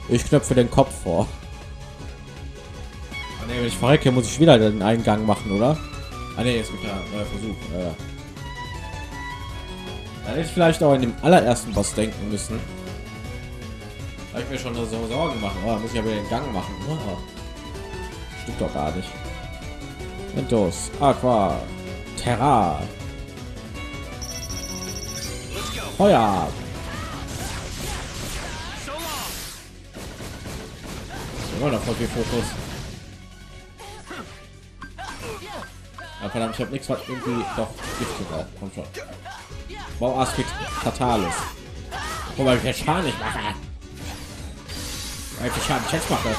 Ich knöpfe den Kopf vor. Ah, nee, wenn ich verrecke, muss ich wieder den Eingang machen, oder? Ah, nee, jetzt mit der neuer Versuch. Da hätte ich vielleicht auch in dem allerersten Boss denken müssen. Da ich mir schon so Sorgen machen. Oh, muss ich aber den Gang machen. Oh. Stimmt doch gar nicht. Ventus, Aqua, Terra. Feuer. Immer noch voll viel Fokus. Ja, verdammt, ich habe nichts, was irgendwie doch Gift gebraucht. Komm schon. Bauaspekt Fatalis. Wobei ich den Schaden nicht mache. Weil ich Schaden jetzt mache.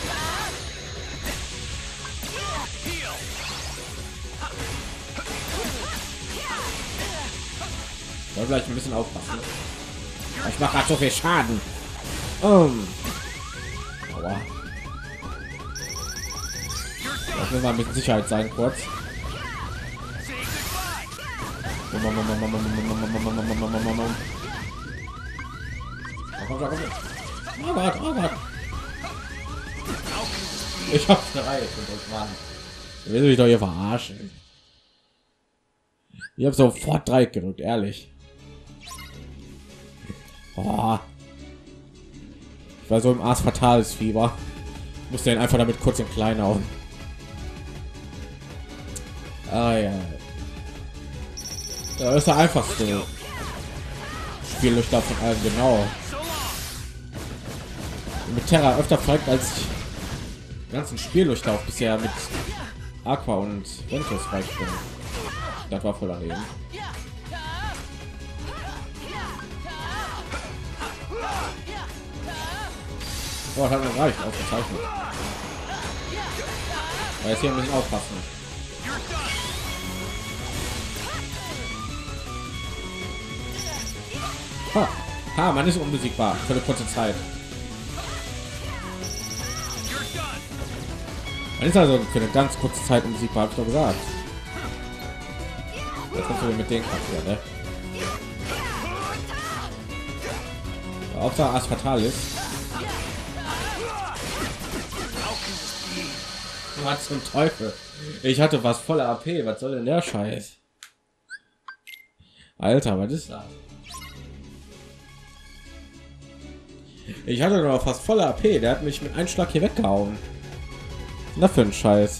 Soll vielleicht ein bisschen aufpassen. Ich mache gerade so viel Schaden. Aua. Das will mal mit Sicherheit sein kurz. Oh Gott, oh Gott. Ich hab's gereicht, Mann. Will mich doch hier verarschen. Ich habe sofort Dreieck gedrückt, ehrlich. Oh. Ich war so im Ars Fatalis Fieber. Musste ihn einfach damit kurz in klein hauen. Ah ja. Da ist er einfach so. Spiel durch davon allen, genau. Mit Terra öfter fragt als ich ganzen Spieldurchlauf bisher mit Aqua und Ventus fragt bin. Das war voll daneben. Oh, hat mir reicht, ausgezeichnet. Aber jetzt hier ein bisschen aufpassen. Ha, man ist unbesiegbar für eine kurze Zeit. Man ist also für eine ganz kurze Zeit unbesiegbar, habe ich doch gesagt. Jetzt kannst du mit den Kampf, ne? Hauptsache Ars Fatalis. Was zum Teufel? Ich hatte was voller AP. Was soll denn der Scheiß? Alter, was ist das? Ich hatte noch fast voller AP. Der hat mich mit einem Schlag hier weggehauen. Na für ein Scheiß.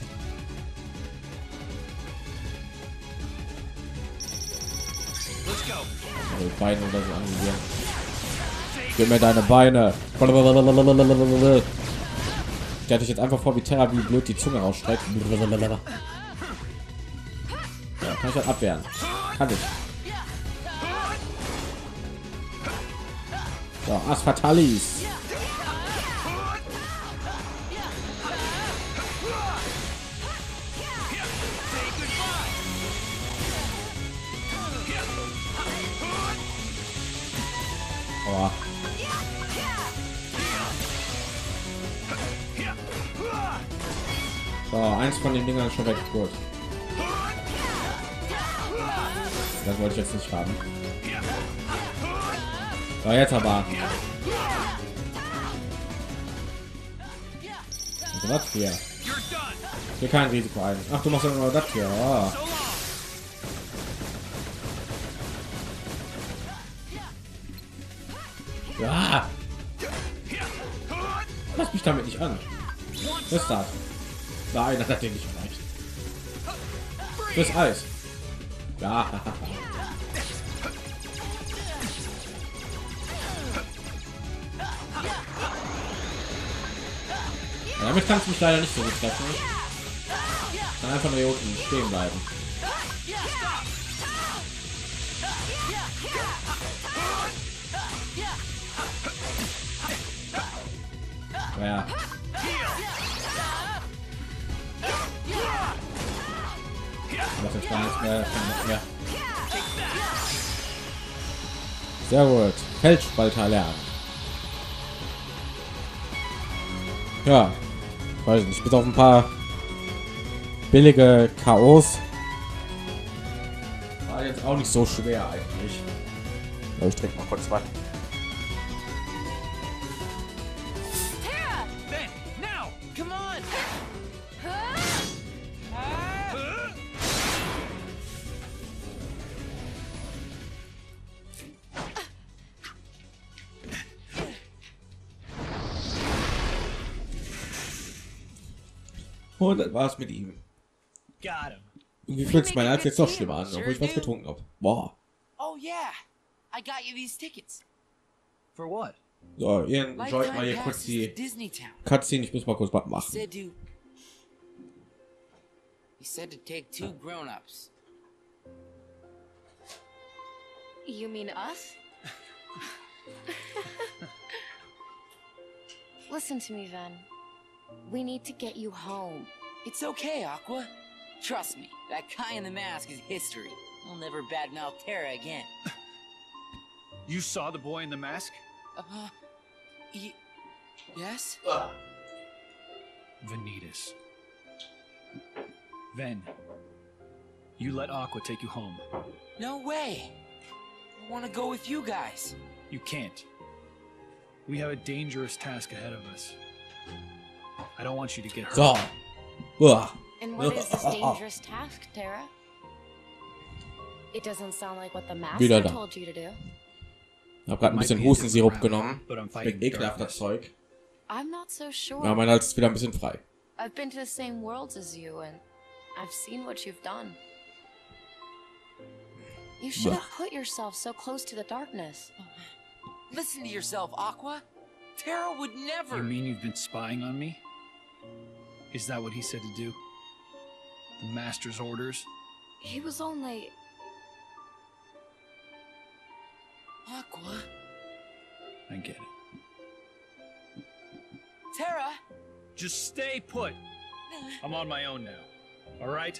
Also Beine oder so angegeben. Gib mir deine Beine. Der hatte ich jetzt einfach vor, wie Terra wie blöd die Zunge ausstreckt. Ja, kann ich halt abwehren. Kann ich. So, Ars Fatalis. Oh. So, eins von den Dingern ist schon weg. Gut. Das wollte ich jetzt nicht haben. So, jetzt aber. Also was hier? Hier kein Risiko ein. Ach, du machst ja nur das hier. Oh. Ja. Lass mich damit nicht an. Was ist das? Nein, das hat dir nicht gereicht. Das Eis. Ja. Damit kannst du mich leider nicht so gut treffen. Dann einfach nur hier unten stehen bleiben. Ja. Das ist gar nichts mehr. Sehr gut. Feldspalter lernen. Ja. Weiß nicht. Bis auf ein paar billige Chaos. War jetzt auch nicht so schwer eigentlich. Aber ich trinke mal kurz was. Und das war's mit ihm. Got him. Irgendwie fühlt sich mein Hals jetzt noch schlimmer an, obwohl ich was getrunken habe. Boah. Oh yeah, I got you these tickets. For what? So, ihr schaut mal hier kurz passes die to Disney Town. Cutscene. Ich muss mal kurz was He machen. said to take 2 grown-ups. You mean us? Listen to me, Ven. We need to get you home. It's okay, Aqua. Trust me, that guy in the mask is history. I'll never badmouth Terra again. You saw the boy in the mask? Yes? Vanitas. Ven, you let Aqua take you home. No way. I want to go with you guys. You can't. We have a dangerous task ahead of us. I don't want you to get hurt. So. Uah. And what is this dangerous task, Tara? It doesn't sound like what the Wieder master da. told you to do. Ich habe gerade ein bisschen Hustensirup genommen. Schmeckt ekelhaft das Zeug. I'm not so sure. Ja, mein Hals ist wieder ein bisschen frei. I've been to the same worlds as you, and I've seen what you've done. You shouldn't put yourself so close to the darkness. Listen to yourself, Aqua. Terra would never. You mean you've been spying on me? Is that what he said to do? The Master's orders? He was only... Aqua. I get it. Terra. Just stay put. I'm on my own now. All right?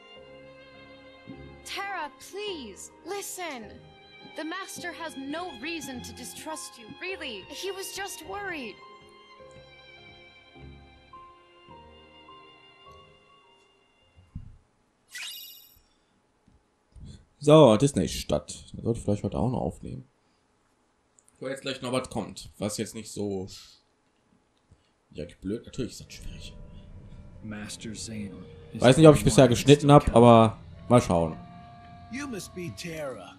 Tara, please, listen. The Master has no reason to distrust you, really. He was just worried. So, Disney-Stadt. Da sollte ich vielleicht heute auch noch aufnehmen. Wo jetzt gleich noch was kommt. Was jetzt nicht so... Ja, blöd. Natürlich ist das schwierig. Master Xehanort. Weiß nicht, ob ich bisher geschnitten habe, aber mal schauen. You must be Terra.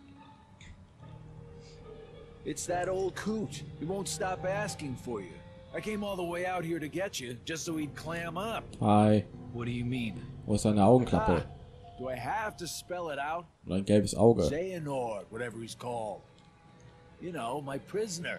It's that old coot. He won't stop asking for you. I came all the way out here to get you, just so he'd clam up. Hi. What do you mean? Wo ist seine Augenklappe? Do I have to spell it out? Und ein gelbes Auge. Xehanort, whatever he's called. You know, my prisoner.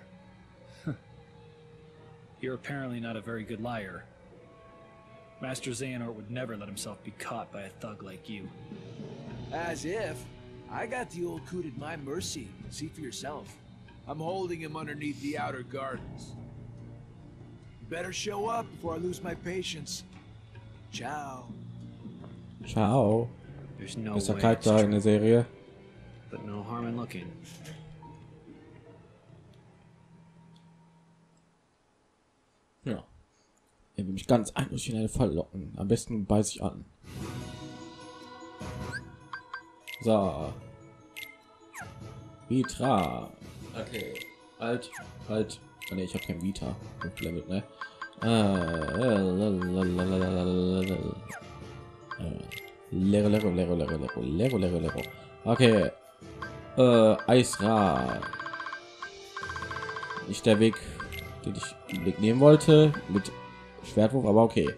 You're apparently not a very good liar. Master Xehanort would never let himself be caught by a thug like you. As if. I got the old coot at my mercy. See for yourself. I'm holding him underneath the outer gardens. You better show up before I lose my patience. Ciao. Ciao. There's no Bester way it's Charakter in true, der Serie. but no harm in looking. Ja. Er will mich ganz eindeutig in eine Falle locken. Am besten beiß ich an. So. Vitra. Okay. Halt. Oh, ne, ich habe kein Vita. Level, ne? Lero. Okay. Eisra. Nicht der Weg, den ich im Blick nehmen wollte mit Schwertwurf, aber okay.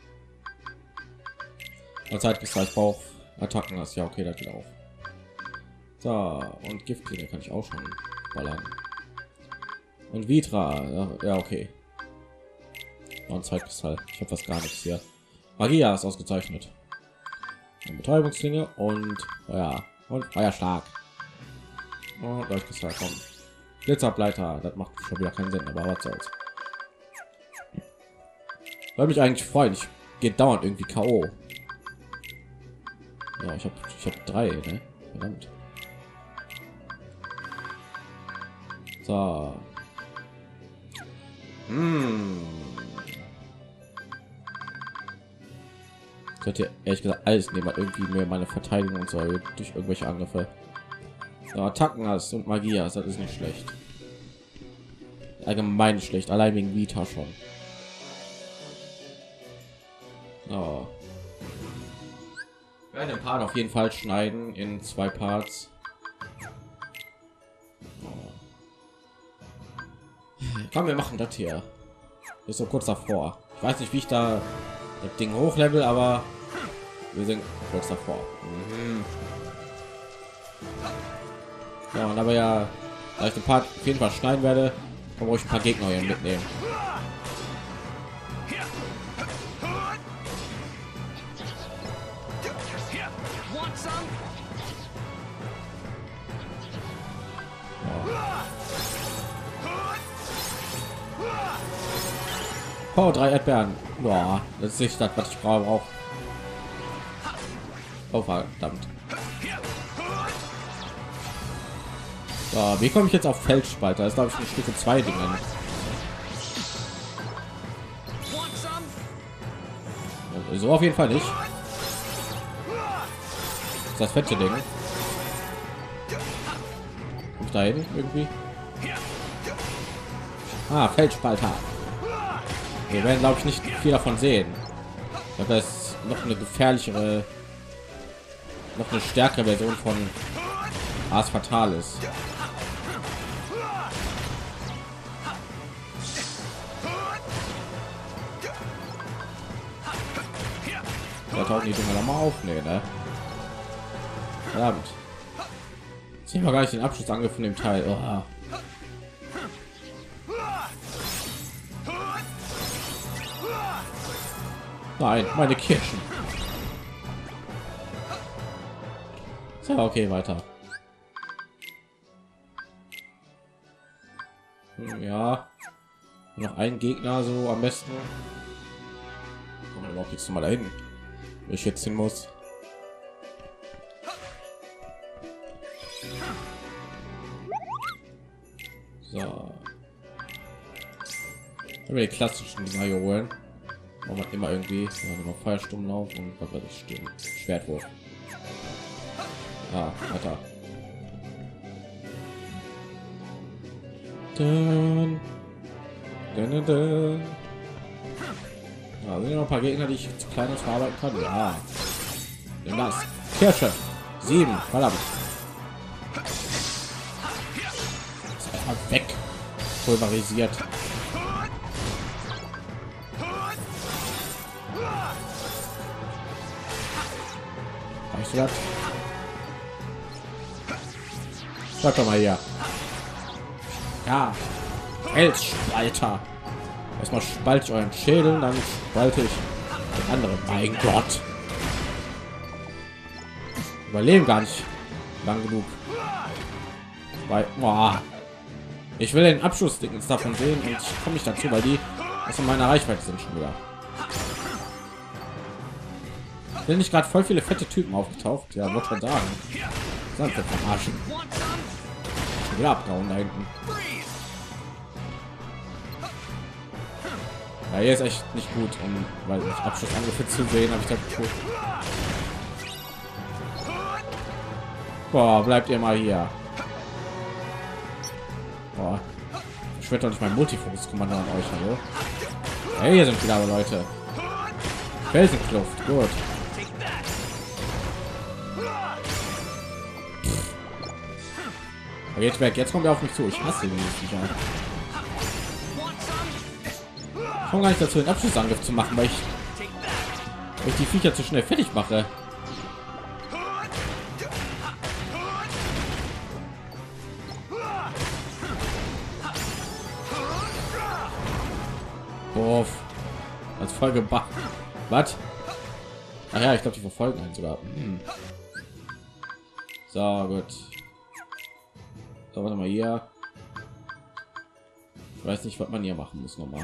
Zeit bis halt Bauch Attacken hast, ja okay, das geht auch. So, und Giftklinge kann ich auch schon ballern. Und Vitra, ja okay. Und Zeitkristall. Ich habe fast gar nichts hier. Magia ist ausgezeichnet. Und Betäubungsklinge und ja und Feuerschlag. Und Leuchtkristall kommen. Blitzableiter, das macht schon wieder keinen Sinn, aber was soll's. Soll mich eigentlich freuen. Ich gehe dauernd irgendwie K.O. Ja, ich habe 3, ne? Verdammt. So. Ich könnte ehrlich gesagt alles nehmen, weil irgendwie mehr meine Verteidigung und so erhöht durch irgendwelche Angriffe. So, Attacken hast und Magie hast, das ist nicht schlecht. Allgemein nicht schlecht, allein wegen Vita schon. Oh. Wir werden den Part auf jeden Fall schneiden in 2 Parts. Oh. Komm, wir machen das hier. Ist so kurz davor. Ich weiß nicht, wie ich da das Ding hochlevel, aber wir sind kurz davor. Ja, und aber ja, da ich den Part auf jeden Fall schneiden werde, kann ich ein paar Gegner hier mitnehmen. Oh, 3 Erdbeeren. Boah, das ist nicht das, was ich brauche. Oh, verdammt. So, wie komme ich jetzt auf Feldspalter? Das ist, glaube ich, eine Stufe 2 Dinge. So auf jeden Fall nicht. Das ist das fette Ding. Kommt da hin irgendwie? Ah, Feldspalter. Wir werden, glaube ich, nicht viel davon sehen. Ich glaube, das ist noch eine gefährlichere, noch eine stärkere Version von Ars Fatalis. Da tauchen die Dinger noch mal auf, nee, ne? Verdammt. Sehen wir gar nicht den Abschlussangriff von dem Teil. Oh. Nein, meine Kirschen. So, okay, weiter. Ja, noch ein Gegner so am besten. Kommen wir überhaupt jetzt mal dahin, wo ich jetzt hin muss. So, wenn wir die klassischen Dinger hier holen, machen wir immer irgendwie noch Feuersturmlauf und was weiß ich, Sturm, Schwertwurf. Ah, weiter. Dun, dun, dun. Ja, sind ja noch ein paar Gegner, die ich zu kleines verarbeiten kann. Ja, nimm das. Kirsche 7, verdammt. Ist einfach weg. Pulverisiert. Weißt du das? Sag doch mal hier. Ja, Felsspalter. Erstmal spalte ich euren Schädel, dann spalte ich den anderen. Mein Gott. Überleben gar nicht lang genug. Weil, boah. Ich will den Abschluss davon sehen und ich komme nicht dazu, weil die aus meiner Reichweite sind schon wieder. Sind nicht gerade voll viele fette Typen aufgetaucht? Ja, wollte schon sagen. Sonst wir verarschen. Schon wieder abgehauen da hinten. Ja, hier ist echt nicht gut, um weil ich Abschlussangriff zu sehen, habe ich das Gefühl. Boah, bleibt ihr mal hier. Boah. Ich werde doch nicht mein Multifokus-Kommando an euch, hallo. Hey, hier sind wieder aber Leute. Felsenkluft, gut. Aber jetzt weg, jetzt kommt er auf mich zu. Ich hasse ihn nicht. Ich komme gar nicht dazu, den Abschlussangriff zu machen, weil ich die Viecher zu schnell fertig mache. Boah, als Folge was? Ach ja, ich glaube, die verfolgen einen sogar. So, gut. So, warte mal hier. Ich weiß nicht, was man hier machen muss nochmal.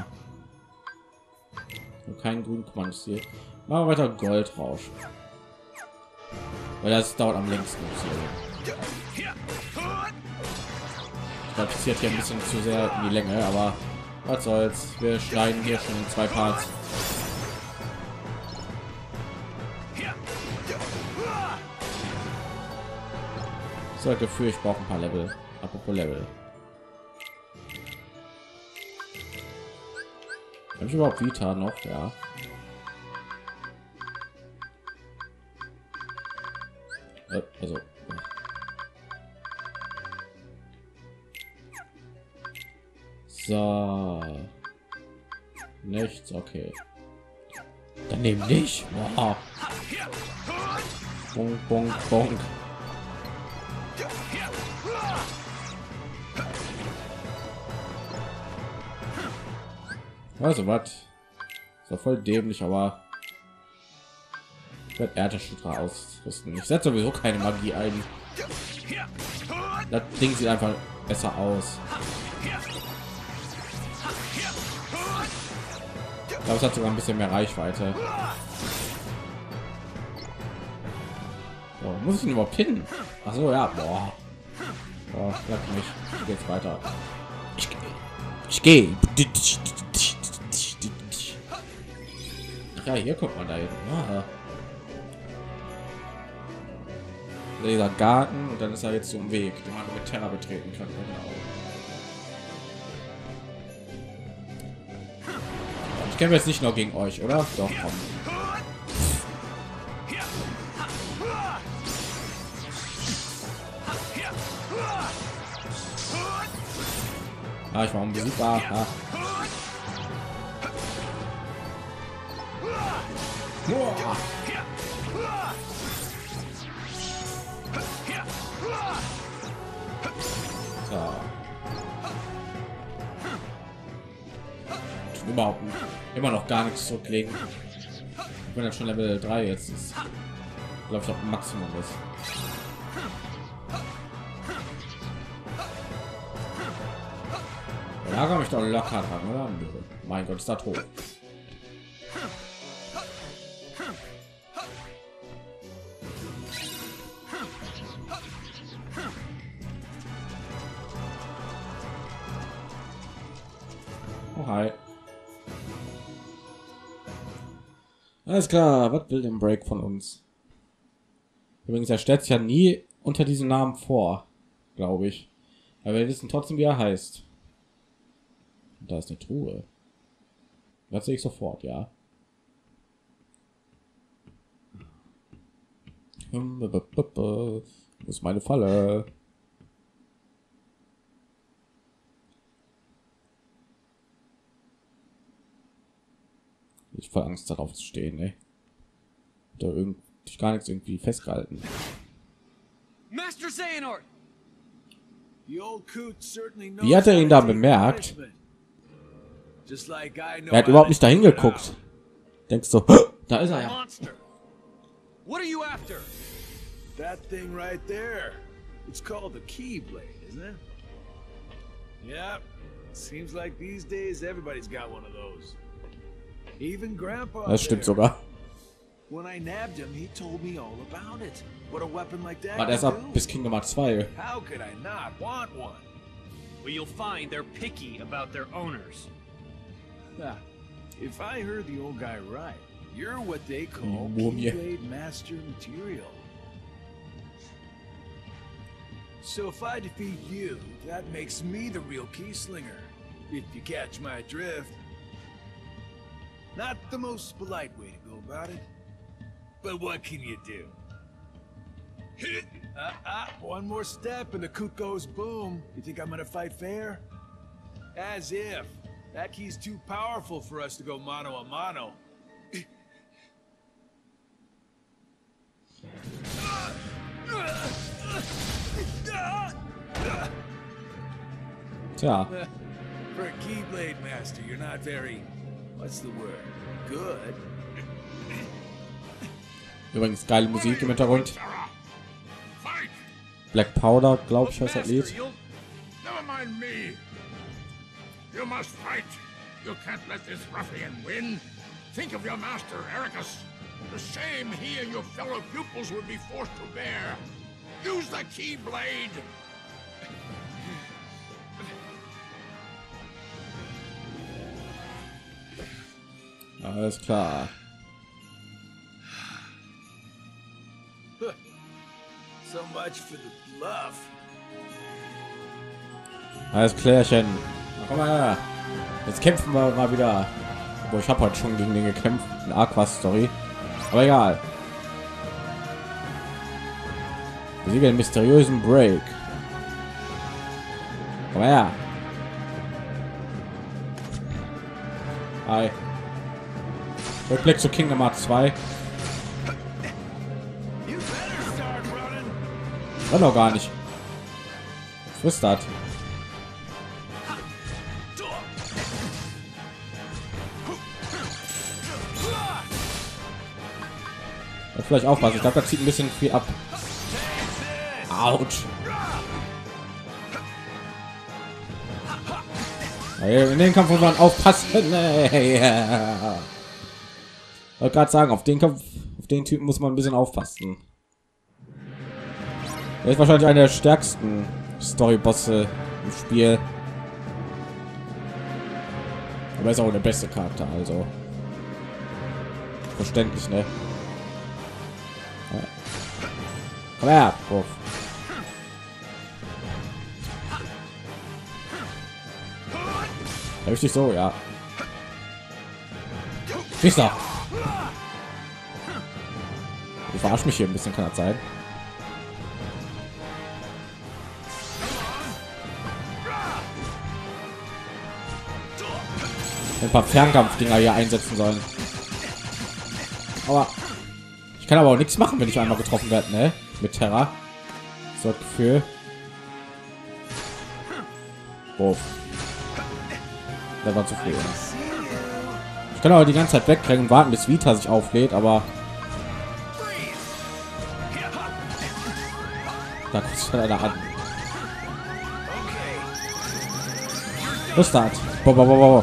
Kein grünen Kommandos hier. Machen wir weiter Goldrausch. Weil das dauert am längsten. Ich glaube, es zieht hier ein bisschen zu sehr in die Länge, aber was soll's. Wir schneiden hier schon in 2 Parts. So, Gefühl, ich brauche ein paar Level. Apropos Level. Habe ich überhaupt Vita noch? Ja. Also. So. Nichts, okay. Daneben nicht. Wow. Bonk, bonk, bonk. Also was? Ist doch voll dämlich, aber ich werde Erdschütterer ausrüsten. Ich setze sowieso keine Magie ein. Das Ding sieht einfach besser aus. Ich glaube, es hat sogar ein bisschen mehr Reichweite. So, muss ich ihn überhaupt hin? Ach so, ja. Boah. Boah, sag nicht. Ich geh jetzt weiter. Ich gehe. Ja, hier kommt man da hin. Ja. Dieser Garten und dann ist er jetzt so ein Weg, den man mit Terra betreten kann. Genau. Ich kämpfe jetzt nicht nur gegen euch, oder? Doch, komm. Ah, ich war unbesiegbar. Ah. Boah. So. Überhaupt nicht. Immer noch gar nichts zurücklegen. Ich bin jetzt schon Level 3 jetzt. Ist, glaube ich, auch Maximum ist. Da komme ich doch locker dran, oder? Mein Gott, ist da tot. Oh, hi. Alles klar, was will den Break von uns? Übrigens, er stellt sich ja nie unter diesem Namen vor, glaube ich. Aber wir wissen trotzdem, wie er heißt. Und da ist eine Truhe. Das sehe ich sofort, ja. Wo ist meine Falle? Ich voll Angst darauf zu stehen, ey. Da irgendwie gar nichts irgendwie festgehalten. Master Xehanort! Wie hat er ihn da bemerkt? Er hat überhaupt nicht dahin geguckt. Denkst du, da ist er ja. What are you after? That thing right there. It's called a Keyblade, isn't it? Yeah. Seems like these days everybody's got one of those. Even Grandpa. Das stimmt sogar. When I nabbed him, he told me all about it. What a weapon like that. Warte erst ab bis Kingdom Hearts 2. How could I not want one? Well, you'll find they're picky about their owners. If I heard the old guy right, you're what they call Mumie. Keyblade Master Material. So if I defeat you, that makes me the real key slinger. If you catch my drift. Not the most polite way to go about it, but what can you do? One more step and the coot goes boom. You think I'm gonna fight fair? As if. That key's too powerful for us to go mano a mano. Tja, For a Keyblade Master, you're not very... What's the word? Good. übrigens geile Musik im Hintergrund. Black Powder, glaube ich, heißt das Lied. Never mind me. You must fight. You can't let this ruffian win. Think of your master, Ericus. The shame he and your fellow pupils would be forced to bear. Use the Keyblade. Alles klar. So much for the bluff. Alles klärchen. Komm mal her. Jetzt kämpfen wir mal wieder. Obwohl, ich habe heute schon gegen den gekämpft. Eine Aqua-Story. Aber egal. Besiege den mysteriösen Break. Komm her. Rückblick zu Kingdom Hearts 2. War noch gar nicht. Was ist das? Vielleicht aufpassen. Ich glaube, da zieht ein bisschen viel ab. Autsch. In den Kampf muss man aufpassen. Ich wollte gerade sagen, auf den Kampf, auf den Typen muss man ein bisschen aufpassen. Er ist wahrscheinlich einer der stärksten Story-Bosse im Spiel. Aber er ist auch der beste Charakter, also verständlich, ne? Komm her, Puff. Richtig so, ja. Fister. Du verarsch mich hier ein bisschen, kann das sein? Ein paar Fernkampfdinger hier einsetzen sollen. Aber ich kann aber auch nichts machen, wenn ich einmal getroffen werde, ne? Mit Terra. So das Gefühl. Wow. Das war zu früh. Ich kann aber die ganze Zeit wegrennen und warten, bis Vita sich auflädt, aber da kommt schon einer an. Was ist das? Boah.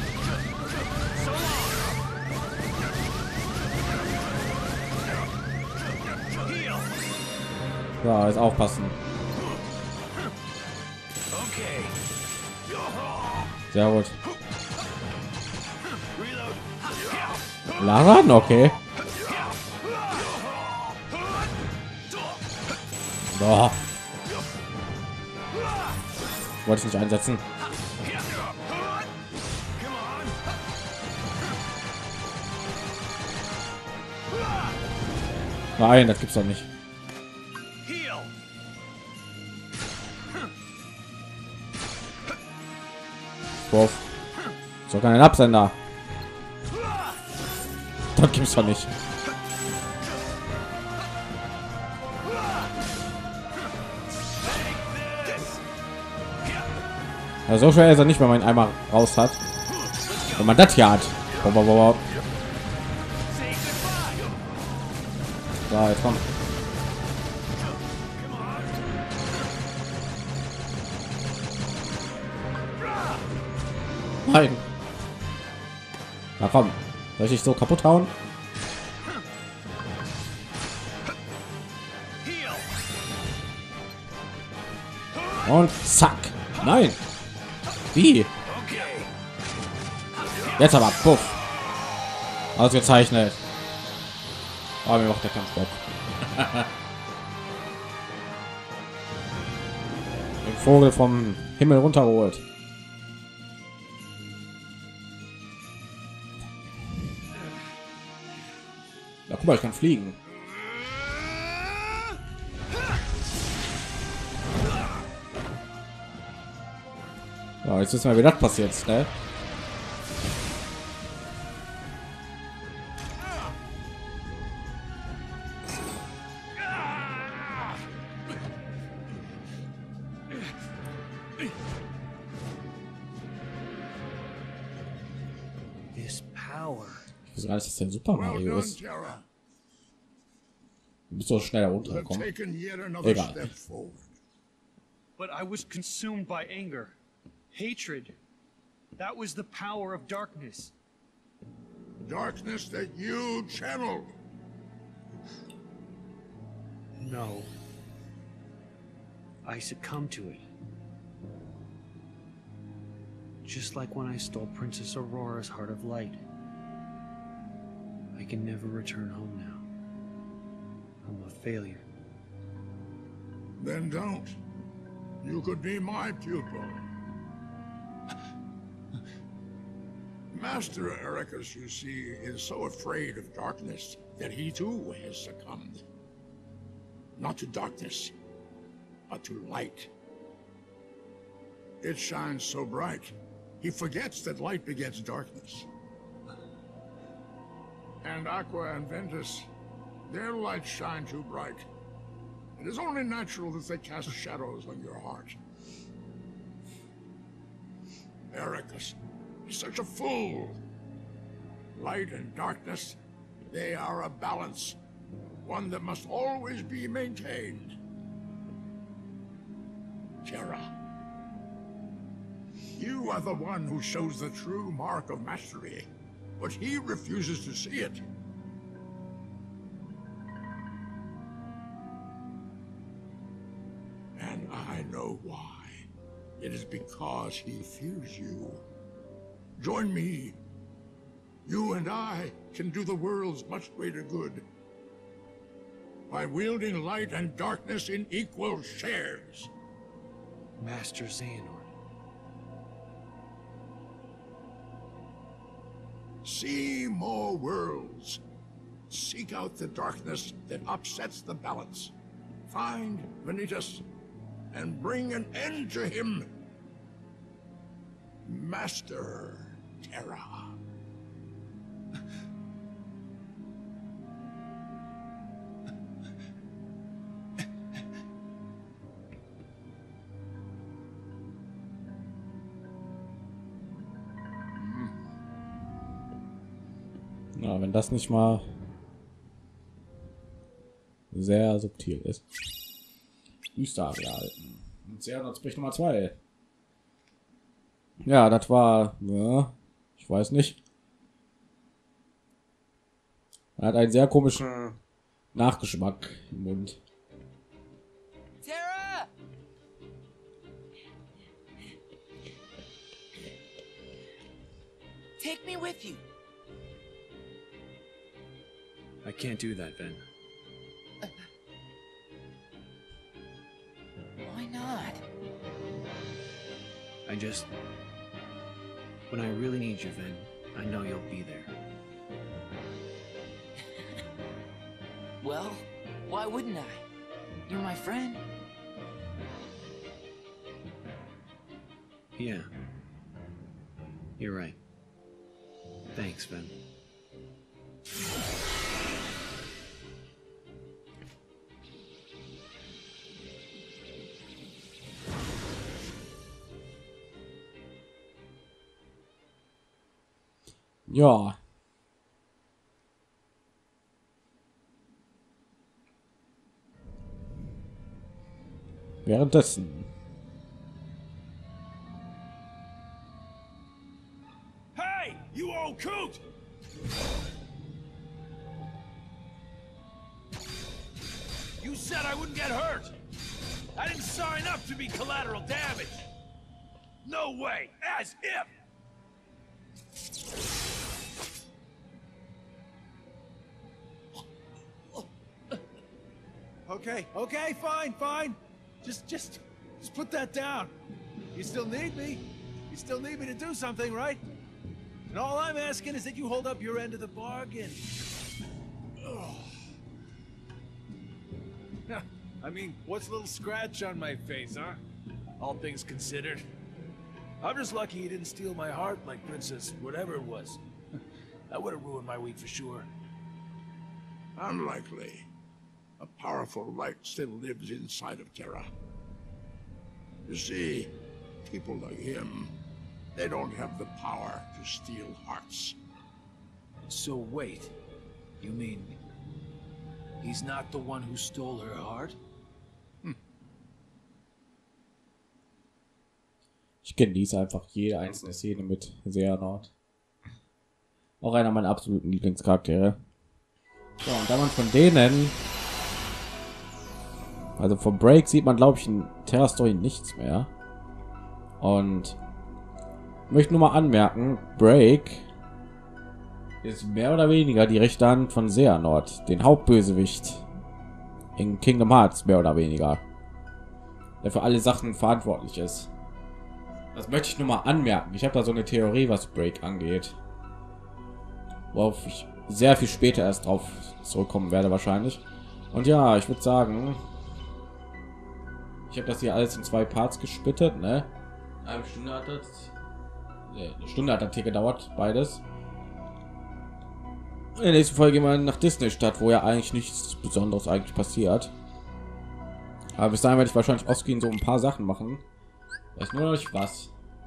Ja, jetzt aufpassen. Sehr gut. Laran, okay. Boah. Wollte ich nicht einsetzen. Nein, das gibt's doch nicht. Wurf. So kein Absender. Das gibt's doch nicht. Ja, so schwer ist er nicht, wenn man ihn einmal raus hat. Wenn man das hier hat. Boah. So, jetzt kommt. Nein. Na komm. Soll ich dich so kaputt hauen? Und zack. Nein. Wie? Jetzt aber. Puff. Ausgezeichnet. Oh, mir macht der Kampf Bock. Den Vogel vom Himmel runterholt. Ja, guck mal, ich kann fliegen. Ja, jetzt wissen wir, wie das passiert, ne? This power. Wieso ist das denn Super Mario ist? Du bist so schnell runtergekommen. Egal. But I was consumed by anger, hatred. That was the power of darkness. Darkness that you channeled. No. I succumbed to it. Just like when I stole Princess Aurora's Heart of Light. I can never return home now. I'm a failure. Then don't. You could be my pupil. Master Ericus, you see, is so afraid of darkness that he too has succumbed. Not to darkness, but to light. It shines so bright, he forgets that light begets darkness. and Aqua and Ventus, their lights shine too bright. It is only natural that they cast shadows on your heart. Ericus is such a fool. Light and darkness, they are a balance. One that must always be maintained. Terra, you are the one who shows the true mark of mastery, but he refuses to see it. And I know why. It is because he fears you. Join me. You and I can do the world's much greater good by wielding light and darkness in equal shares. Master Xehanort. See more worlds. Seek out the darkness that upsets the balance. Find Vanitas and bring an end to him. Master Terra. Na, wenn das nicht mal sehr subtil ist. Düster-Arealten. Und Xehanort Nummer 2. Ja, das war, ja, ich weiß nicht. Er hat einen sehr komischen Nachgeschmack im Mund. Terra! Take me with you. I can't do that, Ven. Why not? When I really need you, Ven, I know you'll be there. Well, why wouldn't I? You're my friend. Yeah. You're right. Thanks, Ven. Ja. Währenddessen. Hey, you old coot! You said I wouldn't get hurt. I didn't sign up to be collateral damage. No way, as if. Okay, fine. Just put that down. You still need me. You still need me to do something, right? And all I'm asking is that you hold up your end of the bargain. Ugh. I mean, what's a little scratch on my face, huh? All things considered. I'm just lucky he didn't steal my heart like Princess whatever it was. That would have ruined my week for sure. Unlikely. A powerful light still lives inside of Terra. You see, people like him, they don't have the power to steal hearts. So wait, you mean he's not the one who stole her heart? Ich genieße einfach jede einzelne Szene mit Xehanort. Auch einer meiner absoluten Lieblingscharaktere. So, und da man von denen, also vom Break sieht man, glaube ich, in Terra Story nichts mehr. Und ich möchte nur mal anmerken, Break ist mehr oder weniger die rechte Hand von Xehanort, den Hauptbösewicht in Kingdom Hearts, mehr oder weniger, der für alle Sachen verantwortlich ist. Das möchte ich nur mal anmerken. Ich habe da so eine Theorie, was Break angeht, worauf ich sehr viel später erst drauf zurückkommen werde wahrscheinlich. Und ja, ich würde sagen, ich habe das hier alles in 2 Parts gesplittet, ne? Eine Stunde hat das, eine Stunde hat das hier gedauert, beides. In der nächsten Folge gehen wir nach Disney-Stadt, wo ja eigentlich nichts Besonderes eigentlich passiert. Aber bis dahin werde ich wahrscheinlich ausgehen, so ein paar Sachen machen. Weiß nur noch nicht was.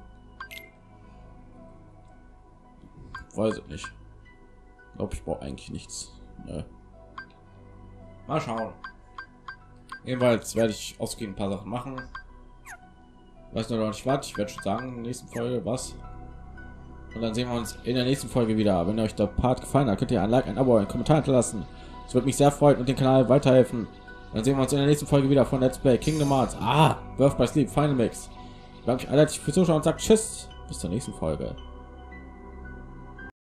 Weiß ich nicht. Ich glaube, ich brauche eigentlich nichts. Nö. Mal schauen. Jedenfalls werde ich ausgehen ein paar Sachen machen. Weiß nur noch nicht was. Ich werde schon sagen, in der nächsten Folge was. Und dann sehen wir uns in der nächsten Folge wieder. Wenn euch der Part gefallen hat, könnt ihr ein Like, ein Abo, einen Kommentar hinterlassen. Das würde mich sehr freuen und den Kanal weiterhelfen. Dann sehen wir uns in der nächsten Folge wieder von Let's Play Kingdom Hearts. Birth by Sleep Final Mix. Ich bedanke mich alle fürs Zuschauen und sagt Tschüss. Bis zur nächsten Folge.